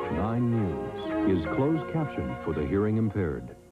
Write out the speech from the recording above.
9 News is closed captioned for the hearing impaired.